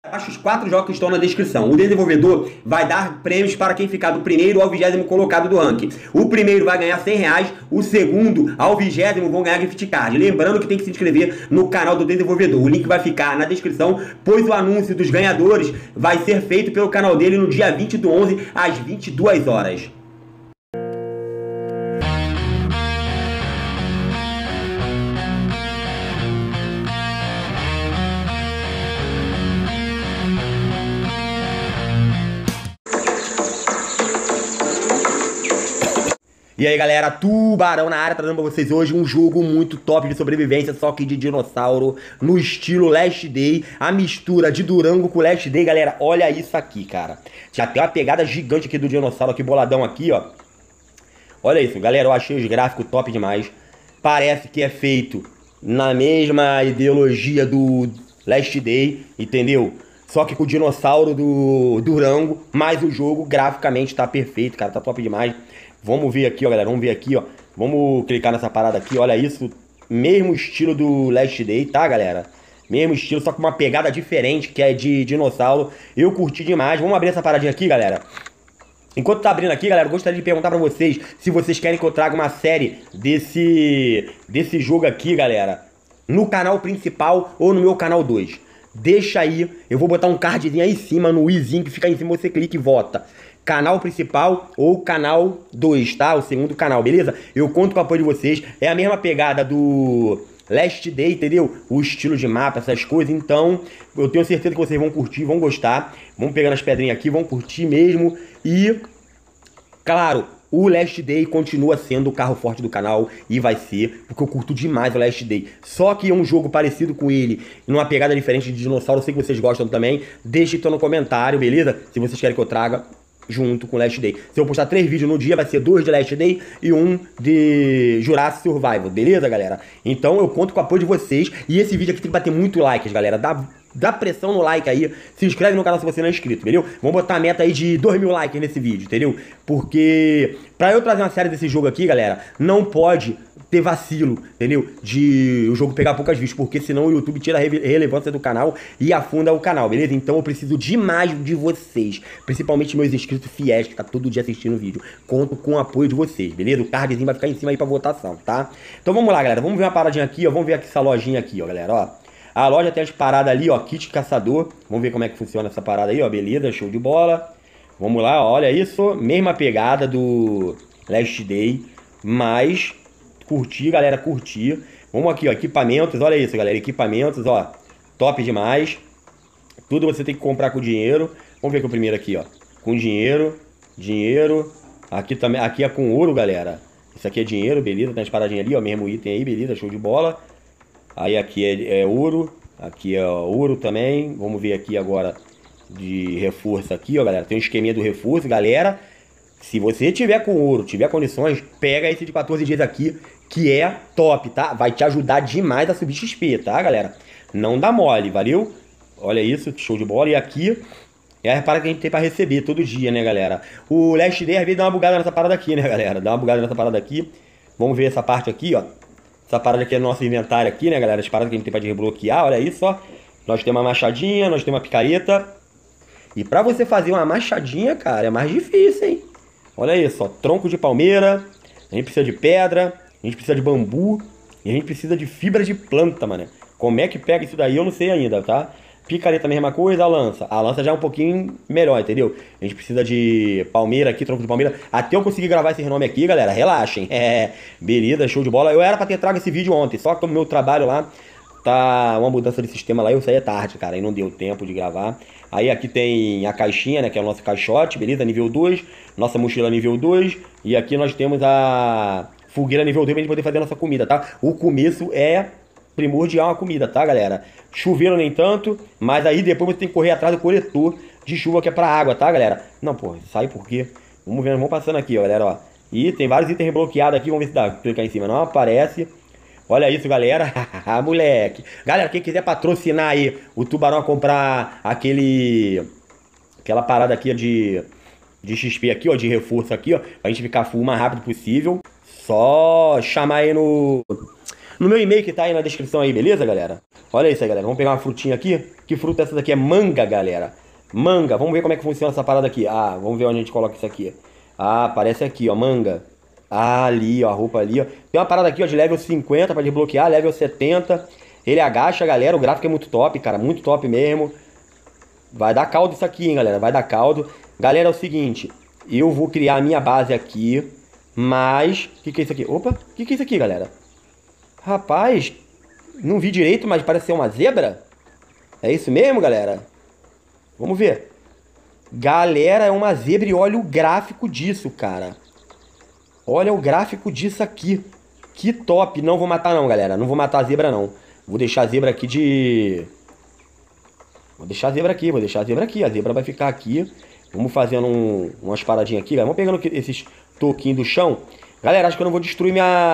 Baixa os 4 jogos que estão na descrição. O desenvolvedor vai dar prêmios para quem ficar do primeiro ao 20º colocado do ranking. O primeiro vai ganhar R$100, o segundo ao 20º vão ganhar gift card. Lembrando que tem que se inscrever no canal do desenvolvedor. O link vai ficar na descrição, pois o anúncio dos ganhadores vai ser feito pelo canal dele no dia 20/11 às 22 horas. E aí galera, Tubarão na área, trazendo pra vocês hoje um jogo muito top de sobrevivência, só que de dinossauro, no estilo Last Day, a mistura de Durango com Last Day, galera, olha isso aqui, cara. Já tem uma pegada gigante aqui do dinossauro, aqui boladão aqui, ó. Olha isso, galera, eu achei os gráficos top demais. Parece que é feito na mesma ideologia do Last Day, entendeu? Só que com o dinossauro do Durango, mas o jogo graficamente tá perfeito, cara, tá top demais. Vamos ver aqui, ó, galera, vamos ver aqui, ó. Vamos clicar nessa parada aqui, olha isso. Mesmo estilo do Last Day, tá, galera? Mesmo estilo, só com uma pegada diferente, que é de dinossauro. Eu curti demais. Vamos abrir essa paradinha aqui, galera. Enquanto tá abrindo aqui, galera, eu gostaria de perguntar pra vocês se vocês querem que eu traga uma série desse jogo aqui, galera, no canal principal ou no meu canal 2. Deixa aí, eu vou botar um cardzinho aí em cima, no izinho que fica aí em cima, você clica e vota. Canal principal ou canal 2, tá? O segundo canal, beleza? Eu conto com o apoio de vocês. É a mesma pegada do Last Day, entendeu? O estilo de mapa, essas coisas. Então, eu tenho certeza que vocês vão curtir, vão gostar. Vamos pegar as pedrinhas aqui, vão curtir mesmo. E, claro, o Last Day continua sendo o carro forte do canal e vai ser, porque eu curto demais o Last Day. Só que é um jogo parecido com ele, numa pegada diferente de dinossauro, eu sei que vocês gostam também. Deixe então no comentário, beleza? Se vocês querem que eu traga junto com o Last Day. Se eu postar 3 vídeos no dia, vai ser 2 de Last Day e 1 de Jurassic Survival, beleza, galera? Então eu conto com o apoio de vocês. E esse vídeo aqui tem que bater muito likes, galera. Dá pressão no like aí. Se inscreve no canal se você não é inscrito, entendeu? Vamos botar a meta aí de 2.000 likes nesse vídeo, entendeu? Porque pra eu trazer uma série desse jogo aqui, galera, não pode ter vacilo, entendeu? De o jogo pegar poucas views, porque senão o YouTube tira a relevância do canal e afunda o canal, beleza? Então eu preciso demais de vocês, principalmente meus inscritos fiéis, que tá todo dia assistindo o vídeo. Conto com o apoio de vocês, beleza? O cardzinho vai ficar em cima aí pra votação, tá? Então vamos lá, galera, vamos ver uma paradinha aqui, ó. Vamos ver aqui essa lojinha aqui, ó, galera, ó. A loja tem as paradas ali, ó, kit caçador. Vamos ver como é que funciona essa parada aí, ó, beleza, show de bola. Vamos lá, ó, olha isso, mesma pegada do Last Day, mas curtir, galera, curtir. Vamos aqui, ó, equipamentos, olha isso, galera, equipamentos, ó, top demais. Tudo você tem que comprar com dinheiro. Vamos ver aqui o primeiro aqui, ó, com dinheiro, aqui também, aqui é com ouro, galera. Isso aqui é dinheiro, beleza, tem as paradinhas ali, ó, mesmo item aí, beleza, show de bola. Aí aqui é ouro, aqui é ouro também. Vamos ver aqui agora de reforço aqui, ó, galera. Tem um esqueminha do reforço, galera. Se você tiver com ouro, tiver condições, pega esse de 14 dias aqui, que é top, tá? Vai te ajudar demais a subir XP, tá, galera? Não dá mole, valeu? Olha isso, show de bola. E aqui é a parada que a gente tem pra receber todo dia, né, galera? O Last Day às vezes dá uma bugada nessa parada aqui, né, galera? Dá uma bugada nessa parada aqui. Vamos ver essa parte aqui, ó. Essa parada aqui é nosso inventário aqui, né, galera? As paradas que a gente tem pra desbloquear, olha isso, ó. Nós temos uma machadinha, nós temos uma picareta. E pra você fazer uma machadinha, cara, é mais difícil, hein? Olha isso, ó. Tronco de palmeira. A gente precisa de pedra. A gente precisa de bambu. E a gente precisa de fibra de planta, mano. Como é que pega isso daí, eu não sei ainda, tá? Picareta, mesma coisa, a lança. A lança já é um pouquinho melhor, entendeu? A gente precisa de palmeira aqui, tronco de palmeira. Até eu conseguir gravar esse renome aqui, galera, relaxem. É, beleza, show de bola. Eu era pra ter trago esse vídeo ontem, só que no meu trabalho lá tá uma mudança de sistema lá, eu saí tarde, cara, aí não deu tempo de gravar. Aí aqui tem a caixinha, né, que é o nosso caixote, beleza, nível 2. Nossa mochila nível 2. E aqui nós temos a fogueira nível 2 pra gente poder fazer a nossa comida, tá? O começo é primordial a comida, tá, galera? Chuveiro nem tanto, mas aí depois você tem que correr atrás do coletor de chuva que é pra água, tá, galera? Não, pô, sai por quê? Vamos ver, vamos passando aqui, ó, galera, ó. E tem vários itens bloqueados aqui, vamos ver se dá, clicar em cima, não aparece. Olha isso, galera, moleque. Galera, quem quiser patrocinar aí o Tubarão a comprar aquela parada aqui de XP aqui, ó, de reforço aqui, ó, pra gente ficar full o mais rápido possível, só chamar aí no meu e-mail que tá aí na descrição aí, beleza, galera? Olha isso aí, galera. Vamos pegar uma frutinha aqui. Que fruta é essa daqui? É manga, galera. Manga. Vamos ver como é que funciona essa parada aqui. Ah, vamos ver onde a gente coloca isso aqui. Ah, aparece aqui, ó, manga. Ah, ali, ó, a roupa ali, ó. Tem uma parada aqui, ó, de level 50 pra desbloquear, level 70. Ele agacha, galera. O gráfico é muito top, cara. Muito top mesmo. Vai dar caldo isso aqui, hein, galera. Vai dar caldo. Galera, é o seguinte. Eu vou criar a minha base aqui. Mas... O que é isso aqui? Opa, o que é isso aqui, galera? Rapaz, não vi direito, mas parece ser uma zebra. É isso mesmo, galera? Vamos ver. Galera, é uma zebra e olha o gráfico disso, cara. Olha o gráfico disso aqui. Que top. Não vou matar não, galera. Não vou matar a zebra, não. Vou deixar a zebra aqui de... Vou deixar a zebra aqui, vou deixar a zebra aqui. A zebra vai ficar aqui. Vamos fazendo umas paradinhas aqui, galera. Vamos pegando esses toquinhos do chão. Galera, acho que eu não vou destruir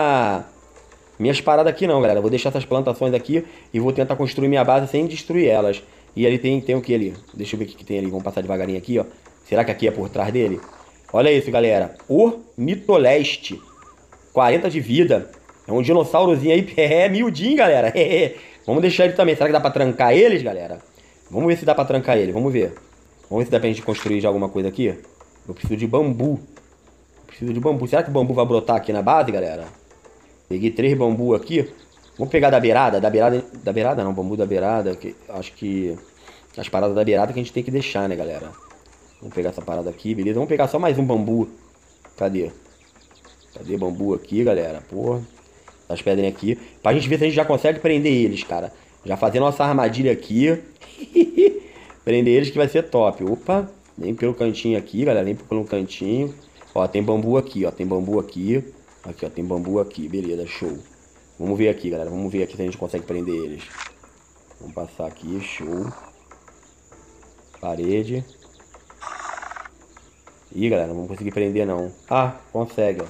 minhas paradas aqui não, galera. Vou deixar essas plantações aqui e vou tentar construir minha base sem destruir elas. E ali tem o que ali? Deixa eu ver o que tem ali. Vamos passar devagarinho aqui, ó. Será que aqui é por trás dele? Olha isso, galera. Ornitoleste. 40 de vida. É um dinossaurozinho aí. É, miudinho, galera. Vamos deixar ele também. Será que dá pra trancar eles, galera? Vamos ver se dá pra trancar ele. Vamos ver. Vamos ver se dá pra gente construir já alguma coisa aqui. Eu preciso de bambu. Preciso de bambu. Será que o bambu vai brotar aqui na base, galera? Peguei 3 bambu aqui. Vamos pegar da beirada. Da beirada não, bambu da beirada. Que, acho que as paradas da beirada que a gente tem que deixar, né, galera? Vamos pegar essa parada aqui, beleza? Vamos pegar só mais um bambu. Cadê? Cadê bambu aqui, galera? Porra. Essas pedrinhas aqui. Pra gente ver se a gente já consegue prender eles, cara. Já fazer nossa armadilha aqui. Prender eles que vai ser top. Opa. Vem pelo cantinho aqui, galera. Vem pelo cantinho. Ó, tem bambu aqui, ó. Tem bambu aqui. Aqui, ó. Tem bambu aqui. Beleza, show. Vamos ver aqui, galera. Vamos ver aqui se a gente consegue prender eles. Vamos passar aqui. Show. Parede. Ih, galera. Não vamos conseguir prender, não. Ah, consegue,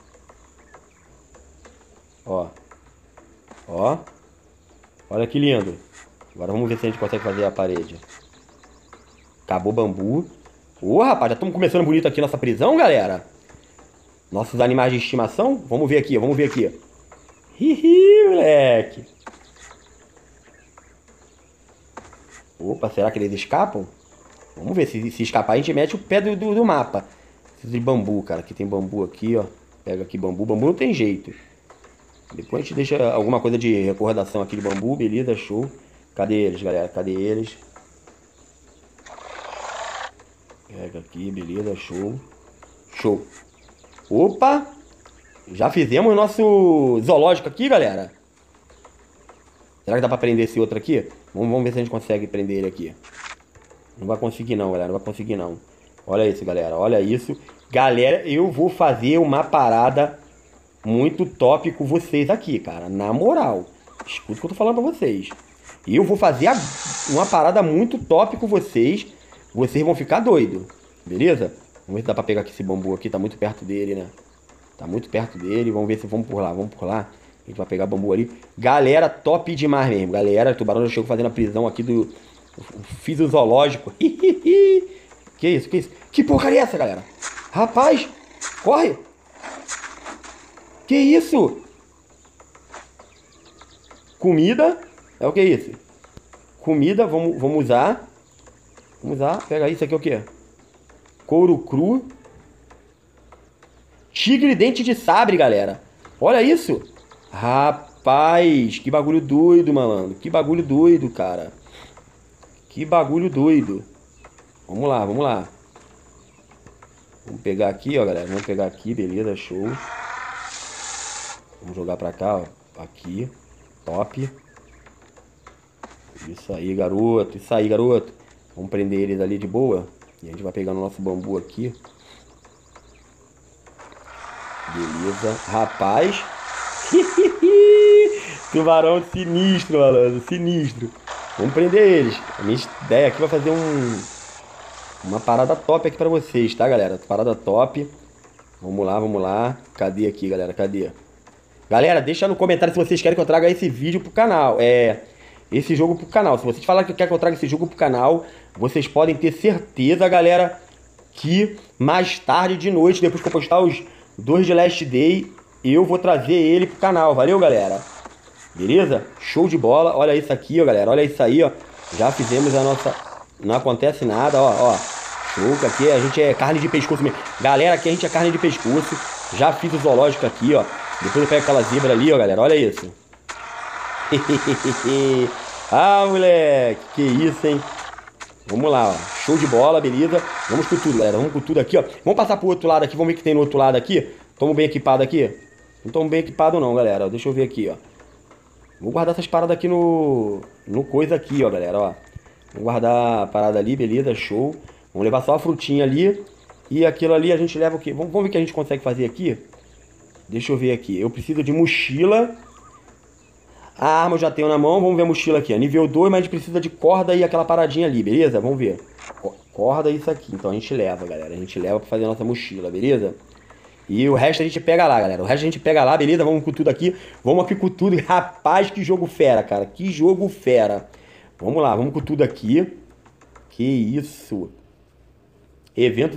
ó. Ó. Ó. Olha que lindo. Agora vamos ver se a gente consegue fazer a parede. Acabou o bambu. Ô, rapaz, já estamos começando bonito aqui nossa prisão, galera. Nossos animais de estimação. Vamos ver aqui, vamos ver aqui. Hihi, moleque. Opa, será que eles escapam? Vamos ver, se escapar a gente mete o pé do mapa. Preciso de bambu, cara. Aqui tem bambu aqui, ó. Pega aqui bambu. Bambu não tem jeito. Depois a gente deixa alguma coisa de recordação aqui de bambu. Beleza, show. Cadê eles, galera? Cadê eles? Pega aqui, beleza, show. Show. Opa! Já fizemos nosso zoológico aqui, galera. Será que dá pra prender esse outro aqui? Vamos ver se a gente consegue prender ele aqui. Não vai conseguir não, galera. Não vai conseguir não. Olha isso, galera. Olha isso. Galera, eu vou fazer uma parada muito top com vocês aqui, cara. Na moral. Escuta o que eu tô falando pra vocês. Eu vou fazer uma parada muito top com vocês. Vocês vão ficar doidos. Beleza? Vamos ver se dá pra pegar aqui esse bambu aqui. Tá muito perto dele, né? Tá muito perto dele. Vamos ver se vamos por lá. Vamos por lá. A gente vai pegar bambu ali. Galera, top demais mesmo. Galera, o tubarão já chegou fazendo a prisão aqui do... Fiz o zoológico. Que isso? Que isso? Que porcaria é essa, galera? Rapaz, corre. Que isso? Comida. É o que é isso? Comida, vamos usar. Vamos usar. Pega isso aqui, é o que? Couro cru. Tigre dente de sabre, galera. Olha isso. Rapaz, que bagulho doido, malandro. Que bagulho doido, cara. Que bagulho doido. Vamos lá, vamos lá. Vamos pegar aqui, ó, galera. Vamos pegar aqui, beleza, show. Vamos jogar pra cá, ó. Aqui. Top. Isso aí, garoto. Isso aí, garoto. Vamos prender eles ali de boa. E a gente vai pegando o nosso bambu aqui. Beleza. Rapaz. Tubarão sinistro, malandro. Sinistro. Vamos prender eles. A minha ideia aqui vai fazer uma parada top aqui pra vocês, tá, galera? Parada top. Vamos lá, vamos lá. Cadê aqui, galera? Cadê? Galera, deixa no comentário se vocês querem que eu traga esse vídeo pro canal. Esse jogo pro canal. Se vocês falarem que quer que eu traga esse jogo pro canal, vocês podem ter certeza, galera, que mais tarde de noite, depois que eu postar os 2 de Last Day, eu vou trazer ele pro canal. Valeu, galera? Beleza? Show de bola. Olha isso aqui, ó, galera. Olha isso aí, ó. Já fizemos a nossa... Não acontece nada, ó. Show, que aqui a gente é carne de pescoço mesmo. Galera, aqui a gente é carne de pescoço. Já fiz o zoológico aqui, ó. Depois eu pego aquela zebra ali, ó, galera. Olha isso. Ah, moleque. Que isso, hein? Vamos lá, ó. Show de bola, beleza. Vamos com tudo, galera. Vamos com tudo aqui, ó. Vamos passar pro outro lado aqui. Vamos ver o que tem no outro lado aqui. Tamo bem equipado aqui? Não tamo bem equipado não, galera. Deixa eu ver aqui, ó. Vou guardar essas paradas aqui no coisa aqui, ó, galera, ó. Vamos guardar a parada ali, beleza, show. Vamos levar só a frutinha ali. E aquilo ali a gente leva o quê? Vamos ver o que a gente consegue fazer aqui. Deixa eu ver aqui. Eu preciso de mochila. A arma eu já tenho na mão. Vamos ver a mochila aqui, ó. Nível 2, mas a gente precisa de corda e aquela paradinha ali, beleza? Vamos ver. Corda e isso aqui. Então a gente leva, galera. A gente leva pra fazer a nossa mochila, beleza? E o resto a gente pega lá, galera. O resto a gente pega lá, beleza? Vamos com tudo aqui. Vamos aqui com tudo. Rapaz, que jogo fera, cara. Que jogo fera. Vamos lá, vamos com tudo aqui. Que isso. Evento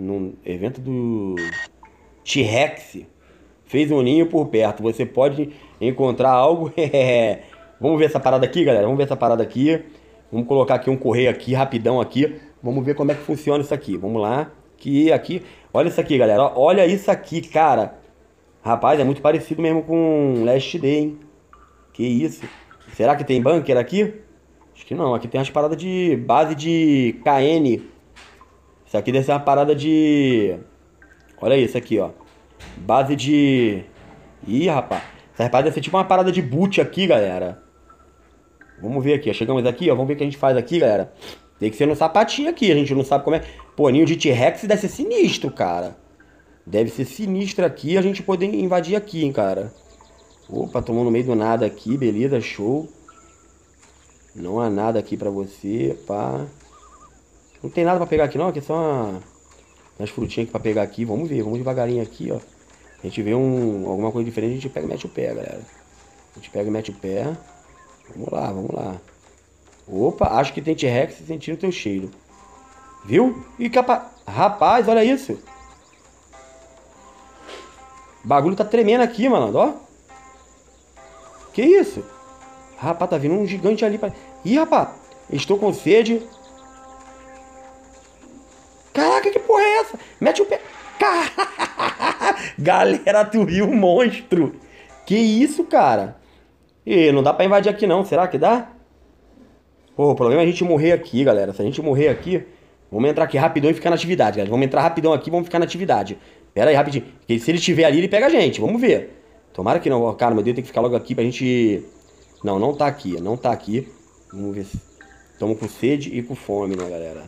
do T-Rex. Fez um ninho por perto. Você pode encontrar algo. Vamos ver essa parada aqui, galera. Vamos ver essa parada aqui. Vamos colocar aqui um correio aqui, rapidão aqui. Vamos ver como é que funciona isso aqui. Vamos lá. Aqui. Olha isso aqui, galera. Olha isso aqui, cara. Rapaz, é muito parecido mesmo com Last Day, hein? Que isso. Será que tem bunker aqui? Acho que não. Aqui tem umas paradas de base de KN. Isso aqui deve ser uma parada de... Olha isso aqui, ó. Base de... Ih, rapaz. Essa parada deve ser tipo uma parada de boot aqui, galera. Vamos ver aqui, ó. Chegamos aqui, ó. Vamos ver o que a gente faz aqui, galera. Tem que ser no sapatinho aqui. A gente não sabe como é... Pô, ninho de T-Rex deve ser sinistro, cara. Deve ser sinistro aqui a gente poder invadir aqui, hein, cara. Opa, tomou no meio do nada aqui. Beleza, show. Não há nada aqui pra você, pá. Não tem nada pra pegar aqui não, aqui é só umas frutinhas aqui pra pegar aqui. Vamos ver, vamos devagarinho aqui, ó. A gente vê alguma coisa diferente, a gente pega e mete o pé, galera. A gente pega e mete o pé. Vamos lá, vamos lá. Opa, acho que tem T-Rex sentindo o teu cheiro. Viu? E rapaz, olha isso. O bagulho tá tremendo aqui, mano, ó. Que isso? Rapaz, tá vindo um gigante ali pra... Ih, rapaz, estou com sede. Caraca, que porra é essa? Mete o pé. Galera, tu viu um monstro. Que isso, cara? E não dá pra invadir aqui não, será que dá? Pô, o problema é a gente morrer aqui, galera. Se a gente morrer aqui, vamos entrar aqui rapidão e ficar na atividade, galera. Vamos entrar rapidão aqui e vamos ficar na atividade. Pera aí, rapidinho. Porque se ele estiver ali, ele pega a gente. Vamos ver. Tomara que não. Cara, meu Deus, tem que ficar logo aqui pra gente... Não, não tá aqui. Não tá aqui. Vamos ver se... Estamos com sede e com fome, né, galera?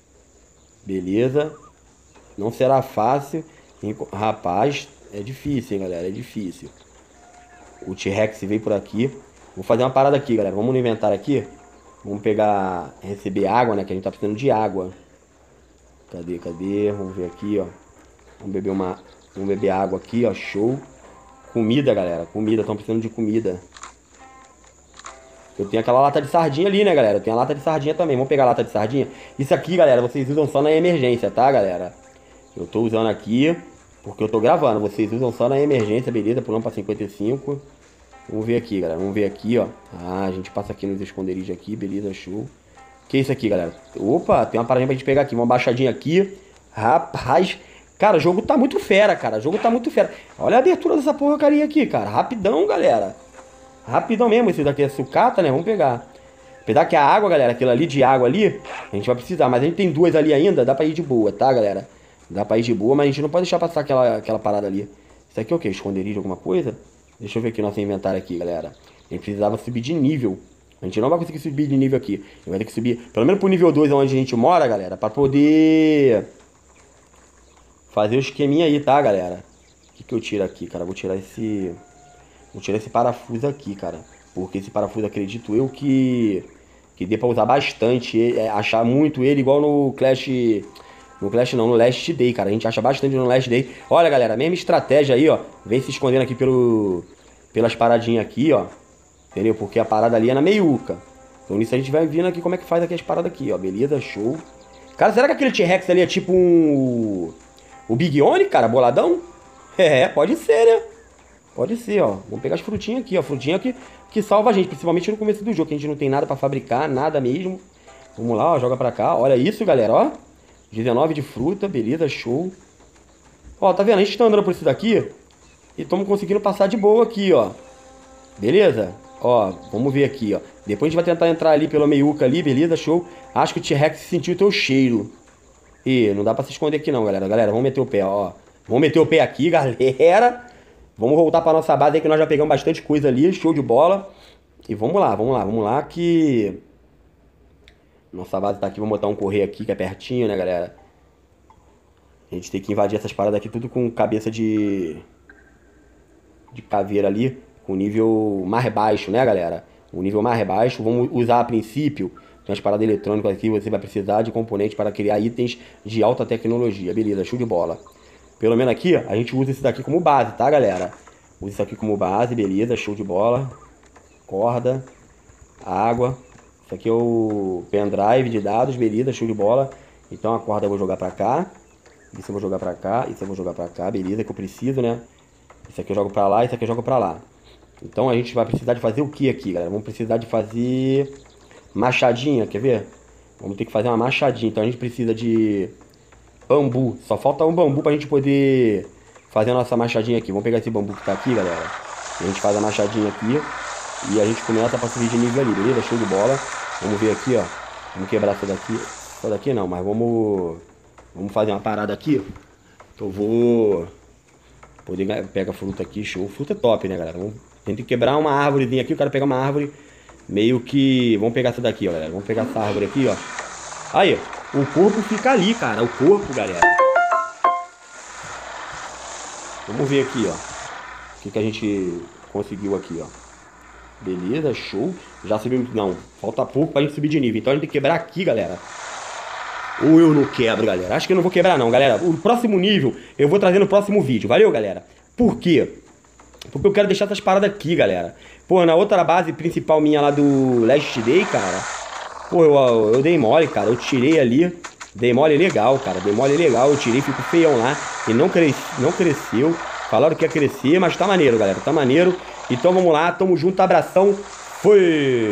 Beleza. Não será fácil. Rapaz, é difícil, hein, galera. É difícil. O T-Rex veio por aqui. Vou fazer uma parada aqui, galera. Vamos no inventário aqui. Vamos pegar... Receber água, né? Que a gente tá precisando de água. Cadê? Vamos ver aqui, ó. Vamos beber água aqui, ó. Show. Comida, galera. Comida. Estão precisando de comida. Eu tenho aquela lata de sardinha ali, né, galera? Eu tenho a lata de sardinha também. Vamos pegar a lata de sardinha. Isso aqui, galera, vocês usam só na emergência, tá, galera? Eu tô usando aqui porque eu tô gravando. Vocês usam só na emergência, beleza? Pulando pra 55. Vamos ver aqui, galera. Vamos ver aqui, ó. Ah, a gente passa aqui nos esconderijos aqui, beleza, show. Que isso aqui, galera? Opa, tem uma paradinha pra gente pegar aqui. Uma baixadinha aqui. Rapaz... Cara, o jogo tá muito fera, cara. O jogo tá muito fera. Olha a abertura dessa porcaria aqui, cara. Rapidão, galera. Rapidão mesmo. Esse daqui é sucata, né? Vamos pegar. Apesar que a água, galera, aquilo ali de água ali, a gente vai precisar. Mas a gente tem duas ali ainda. Dá pra ir de boa, tá, galera? Dá pra ir de boa, mas a gente não pode deixar passar aquela parada ali. Isso aqui é o quê? Esconderijo, alguma coisa? Deixa eu ver aqui nosso inventário aqui, galera. A gente precisava subir de nível. A gente não vai conseguir subir de nível aqui. A gente vai ter que subir, pelo menos pro nível 2, onde a gente mora, galera, pra poder... fazer o esqueminha aí, tá, galera? O que eu tiro aqui, cara? Vou tirar esse parafuso aqui, cara. Porque esse parafuso, acredito eu, que dê pra usar bastante. Achar muito ele, igual no Clash... No Clash não, no Last Day, cara. A gente acha bastante no Last Day. Olha, galera, a mesma estratégia aí, ó. Vem se escondendo aqui pelas paradinhas aqui, ó. Entendeu? Porque a parada ali é na meiuca. Então nisso a gente vai vendo aqui como é que faz aqui as paradas aqui, ó. Beleza, show. Cara, será que aquele T-Rex ali é tipo o Big Oni, cara, boladão? É, pode ser, né? Pode ser, ó. Vamos pegar as frutinhas aqui, ó. Frutinha que salva a gente, principalmente no começo do jogo, que a gente não tem nada pra fabricar, nada mesmo. Vamos lá, ó. Joga pra cá. Olha isso, galera, ó. 19 de fruta, beleza, show. Ó, tá vendo? A gente tá andando por isso daqui e estamos conseguindo passar de boa aqui, ó. Beleza? Ó, vamos ver aqui, ó. Depois a gente vai tentar entrar ali pela meiuca ali, beleza, show. Acho que o T-Rex sentiu o teu cheiro. Ih, não dá pra se esconder aqui não, galera. Galera, vamos meter o pé, ó. Vamos meter o pé aqui, galera. Vamos voltar pra nossa base aí que nós já pegamos bastante coisa ali. Show de bola. E vamos lá, vamos lá, vamos lá que... Nossa base tá aqui, vamos botar um correio aqui que é pertinho, né, galera? A gente tem que invadir essas paradas aqui tudo com cabeça de caveira ali, com nível mais baixo, né, galera? Um nível mais baixo. Vamos usar a princípio, tem umas paradas eletrônicas aqui, você vai precisar de componentes para criar itens de alta tecnologia. Beleza, show de bola. Pelo menos aqui, a gente usa isso daqui como base, tá, galera? Usa isso aqui como base, beleza, show de bola. Corda, água. Isso aqui é o pendrive de dados, beleza, show de bola. Então a corda eu vou jogar pra cá. Isso eu vou jogar pra cá, isso eu vou jogar pra cá, beleza, que eu preciso, né? Isso aqui eu jogo pra lá, isso aqui eu jogo pra lá. Então a gente vai precisar de fazer o que aqui, galera? Vamos precisar de fazer machadinha, quer ver? Vamos ter que fazer uma machadinha. Então a gente precisa de bambu. Só falta um bambu pra gente poder fazer a nossa machadinha aqui. Vamos pegar esse bambu que tá aqui, galera. A gente faz a machadinha aqui e a gente começa pra subir de nível ali, beleza? Show de bola. Vamos ver aqui, ó. Vamos quebrar essa daqui. Essa daqui não, mas vamos fazer uma parada aqui. Que eu vou poder pegar fruta aqui, show. Fruta é top, né, galera? Tem que quebrar uma árvorezinha aqui. Eu quero pegar uma árvore meio que... Vamos pegar essa daqui, ó, galera. Vamos pegar essa árvore aqui, ó. Aí, o corpo fica ali, cara. O corpo, galera. Vamos ver aqui, ó. O que a gente conseguiu aqui, ó. Beleza, show. Já subimos... Não, falta pouco pra gente subir de nível. Então a gente tem que quebrar aqui, galera. Ou eu não quebro, galera? Acho que eu não vou quebrar não, galera. O próximo nível eu vou trazer no próximo vídeo. Valeu, galera? Por quê? Porque eu quero deixar essas paradas aqui, galera. Pô, na outra base principal minha lá do Last Day, cara. Pô, eu dei mole, cara. Eu tirei ali. Dei mole legal, cara. Dei mole legal. Eu tirei, fico feião lá. E não cresceu. Falaram que ia crescer, mas tá maneiro, galera. Tá maneiro. Então vamos lá. Tamo junto. Abração. Fui!